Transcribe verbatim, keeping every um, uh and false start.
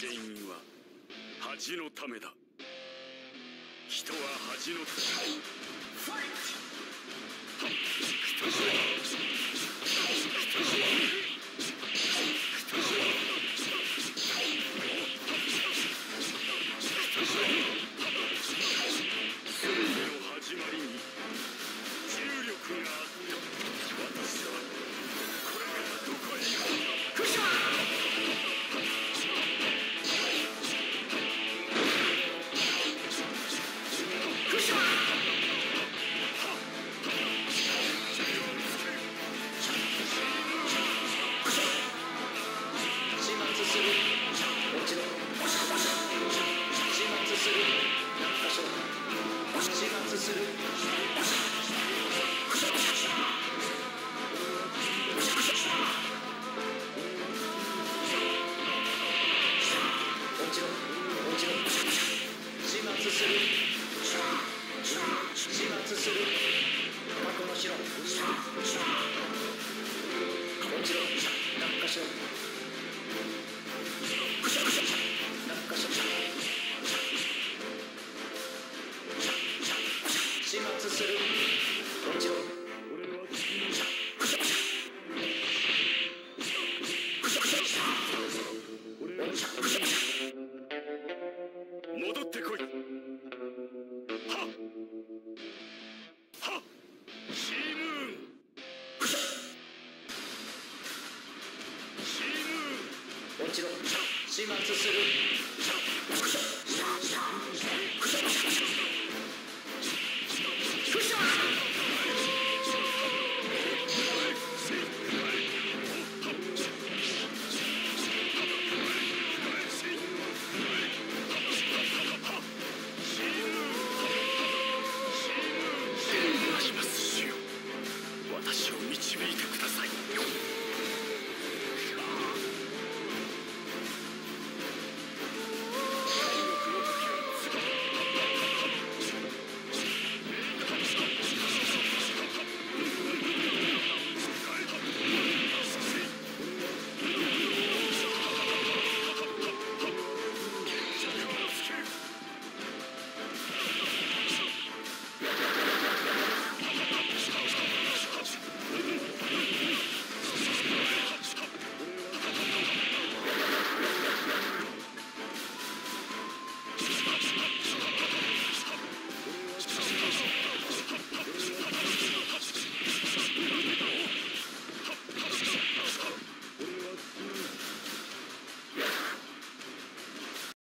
原因は恥のためだ。人は恥のため。ファイト。全ての始まりに重力があった。私はこれからどこへ行く。クシャー。クシャー。戻ってこい。はっはっシームーン。シームーン。落ちろ。始末する。